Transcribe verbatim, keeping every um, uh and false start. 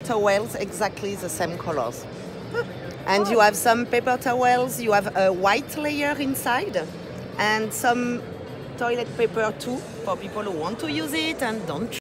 towels exactly the same colors. And you have some paper towels, you have a white layer inside, and some toilet paper too, for people who want to use it and don't